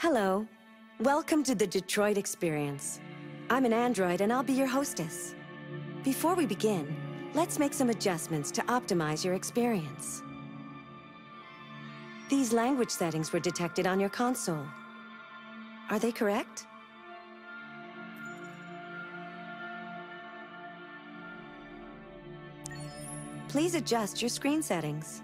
Hello. Welcome to the Detroit Experience. I'm an android and I'll be your hostess. Before we begin, let's make some adjustments to optimize your experience. These language settings were detected on your console. Are they correct? Please adjust your screen settings.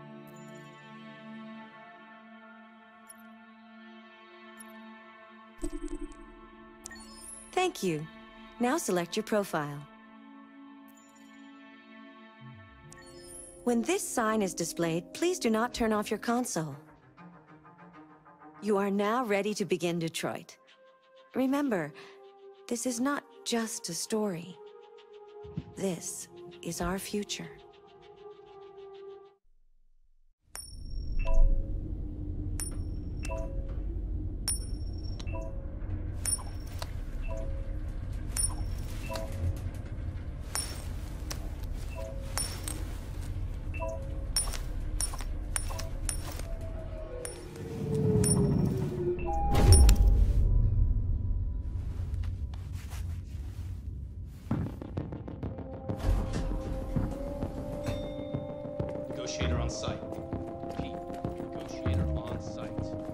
Thank you. Now select your profile. When this sign is displayed, please do not turn off your console. You are now ready to begin Detroit. Remember, this is not just a story. This is our future. Negotiator on site. Repeat. Negotiator on site.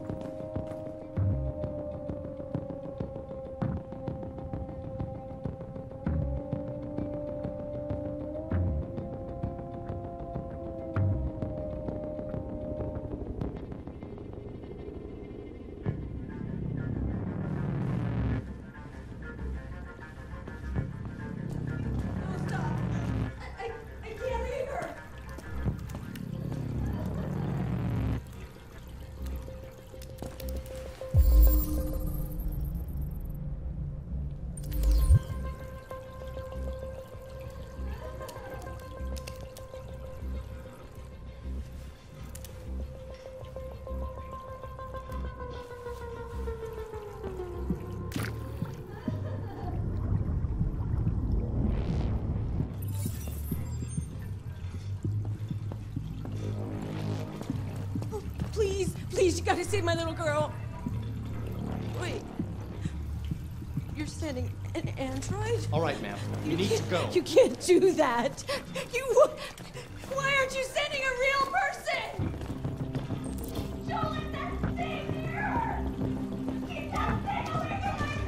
Please, you gotta save my little girl. Wait. You're sending an android? All right, ma'am. You need to go. You can't do that. Why aren't you sending a real person? Joel, that thing here! Keep that thing away from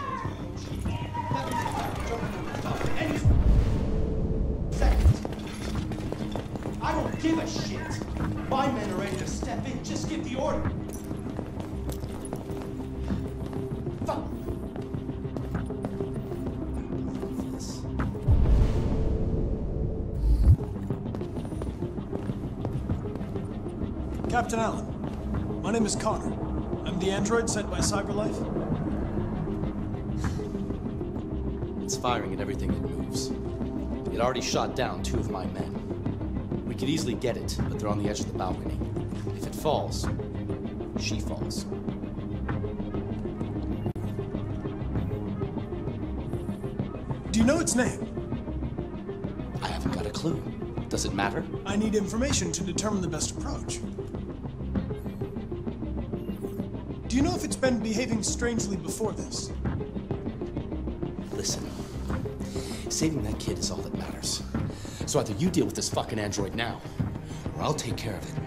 my daughter! I don't give a shit. My men are ready to step in. Just give the order. Fuck. Captain Allen, my name is Connor. I'm the android sent by CyberLife. It's firing at everything that moves. It already shot down 2 of my men. We could easily get it, but they're on the edge of the balcony. If it falls, she falls. Do you know its name? I haven't got a clue. Does it matter? I need information to determine the best approach. Do you know if it's been behaving strangely before this? Listen, saving that kid is all that matters. So either you deal with this fucking android now, or I'll take care of it.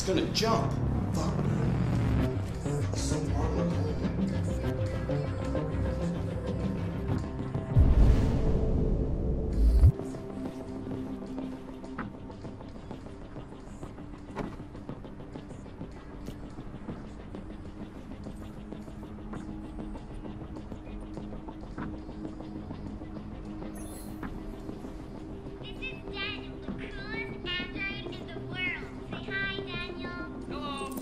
gonna jump. Fuck. So vulnerable. This is Daniel, the coolest android in the world. Say hi, Daniel. Hello.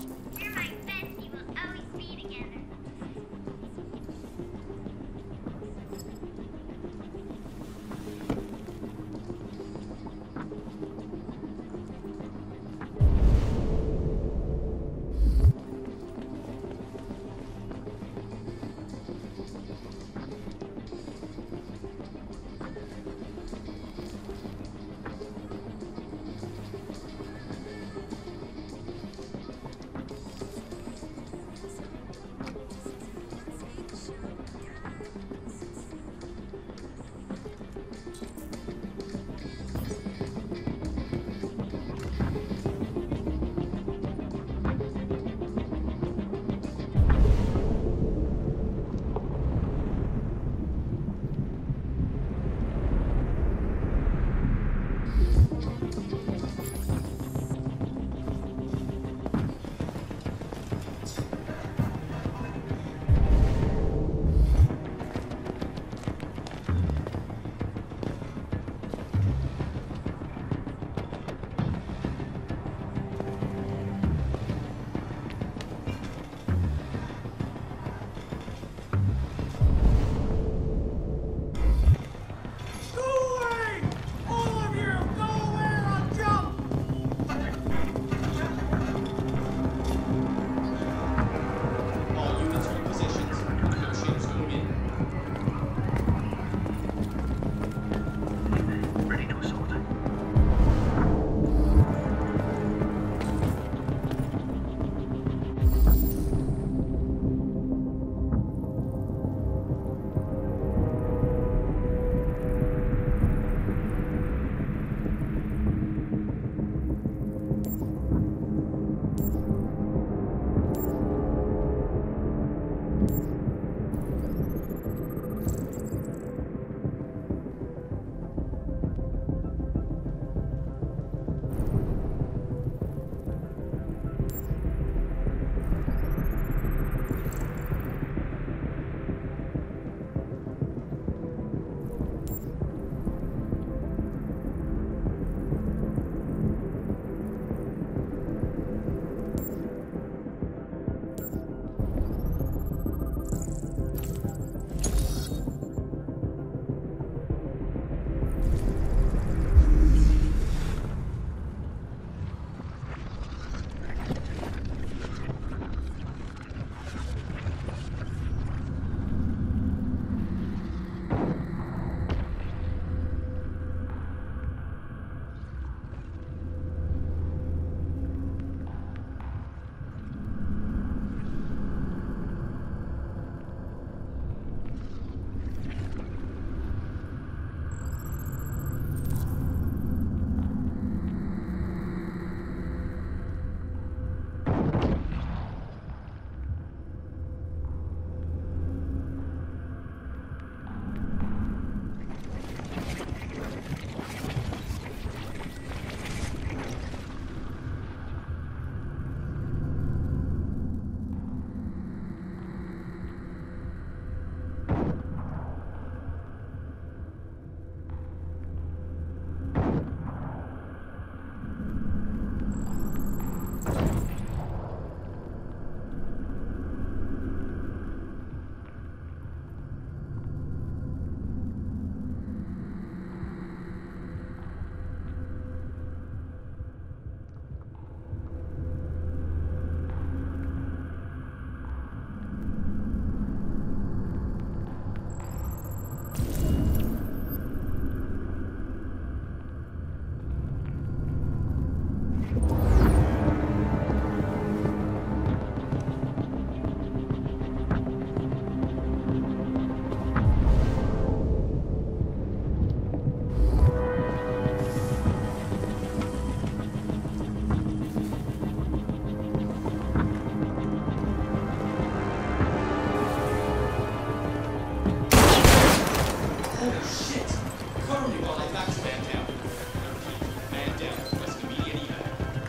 Oh shit! Cover me while I back to man down. Man down. That's immediate evac.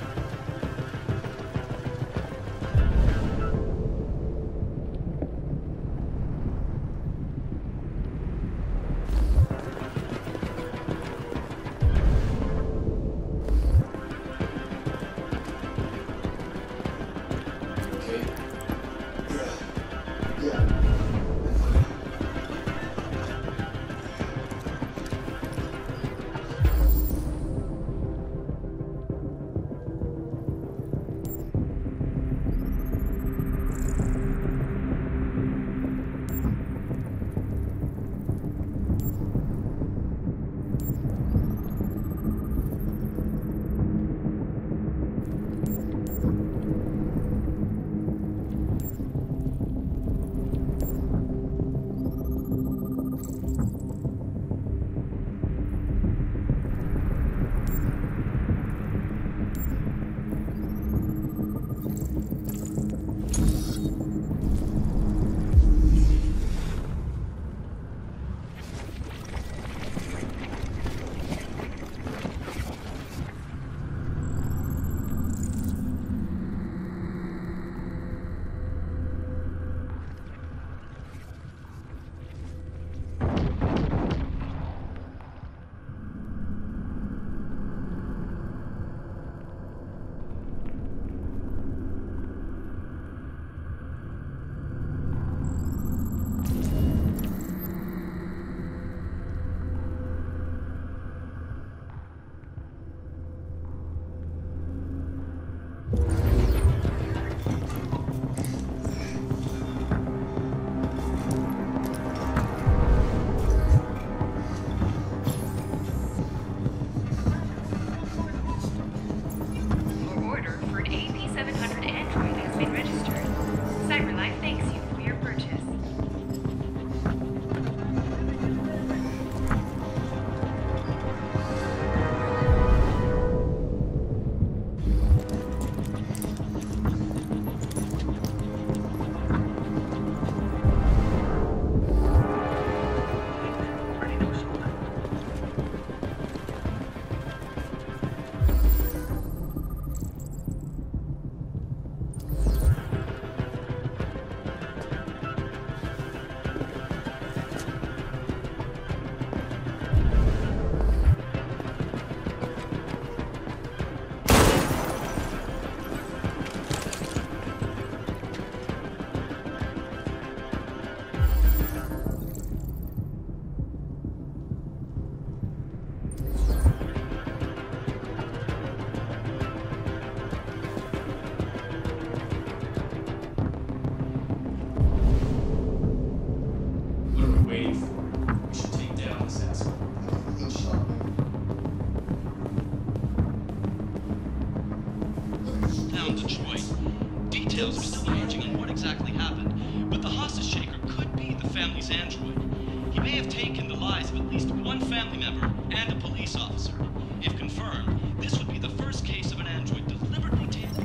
Details are still emerging on what exactly happened, but the hostage taker could be the family's android. He may have taken the lives of at least one family member and a police officer. If confirmed, this would be the first case of an android deliberately taken.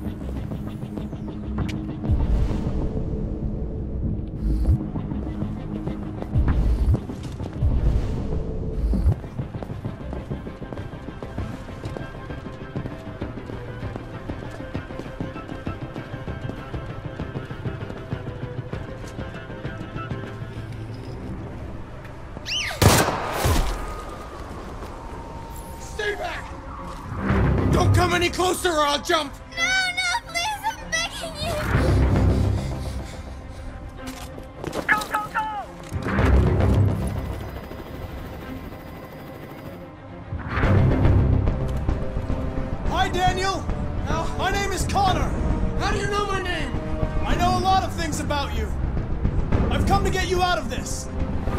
Don't come any closer or I'll jump! No, please, I'm begging you! Go! Hi, Daniel! My name is Connor! How do you know my name? I know a lot of things about you. I've come to get you out of this.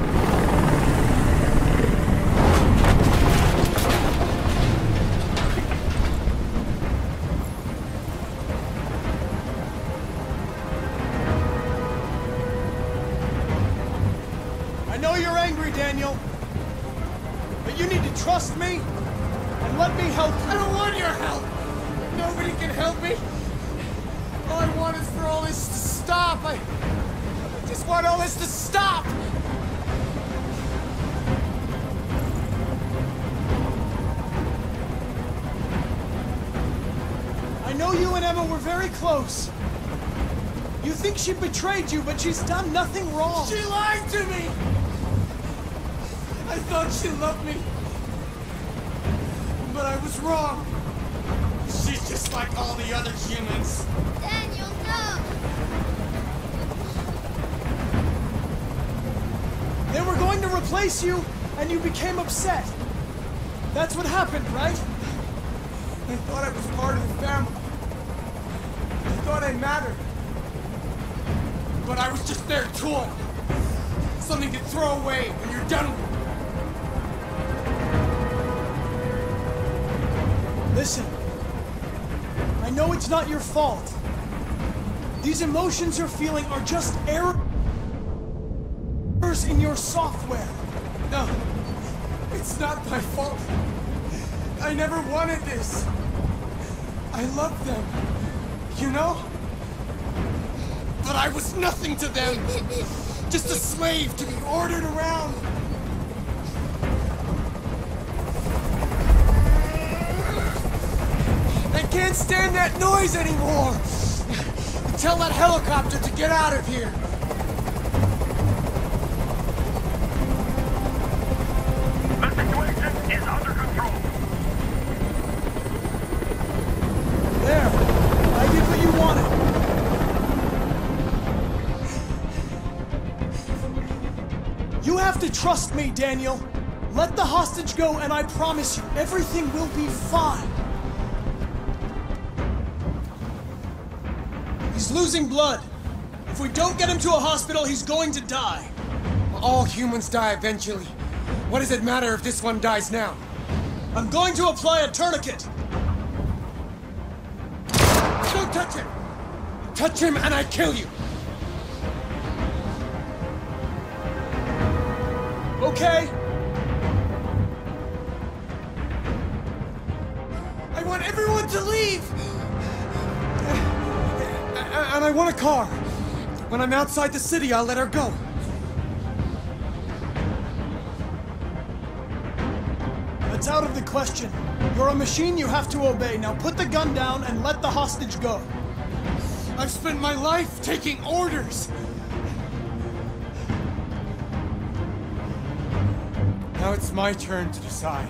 I know you're angry, Daniel, but you need to trust me and let me help you. I don't want your help! Nobody can help me! All I want is for all this to stop! I just want all this to stop! Emma, we're very close. You think she betrayed you, but she's done nothing wrong. She lied to me! I thought she loved me. But I was wrong. She's just like all the other humans. Daniel, no! They were going to replace you, and you became upset. That's what happened, right? I thought I was part of the family. I thought I mattered. But I was just their toy. Something to throw away when you're done with it. Listen. I know it's not your fault. These emotions you're feeling are just errors in your software. No. It's not my fault. I never wanted this. I loved them. You know? But I was nothing to them. Just a slave to be ordered around. I can't stand that noise anymore. Tell that helicopter to get out of here. The situation is under control. There. I did what you wanted. You have to trust me, Daniel. Let the hostage go, and I promise you, everything will be fine. He's losing blood. If we don't get him to a hospital, he's going to die. All humans die eventually. What does it matter if this one dies now? I'm going to apply a tourniquet. Don't touch him! Touch him and I kill you! Okay. I want everyone to leave! And I want a car. When I'm outside the city, I'll let her go. That's out of the question. You're a machine, you have to obey. Now put the gun down and let the hostage go. I've spent my life taking orders. Now it's my turn to decide.